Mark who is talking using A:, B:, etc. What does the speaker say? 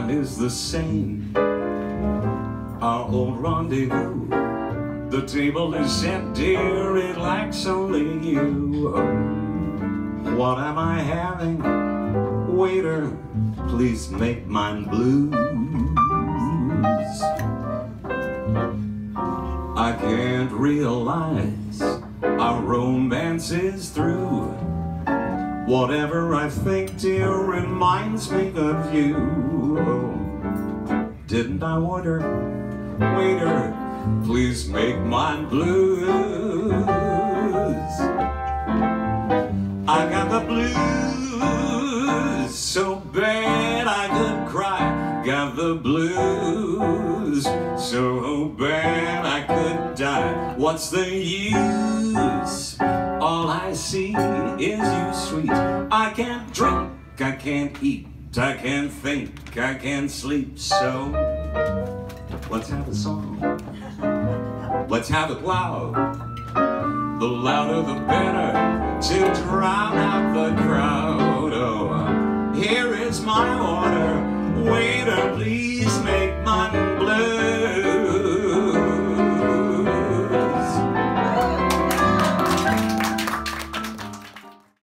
A: time is the same. Our old rendezvous. The table is set, dear, it lacks only you. What am I having? Waiter, please make mine blues. I can't realize our romance is through. Whatever I think, dear, reminds me of you. Didn't I order? Waiter, please make mine blues. I got the blues so bad I could cry. Got the blues so bad I could die. What's the use? All I see is you, sweet. I can't drink, I can't eat, I can't think, I can't sleep. So let's have a song. Let's have it loud. The louder the better, to drown out the crowd. Oh, here is my order. Waiter, please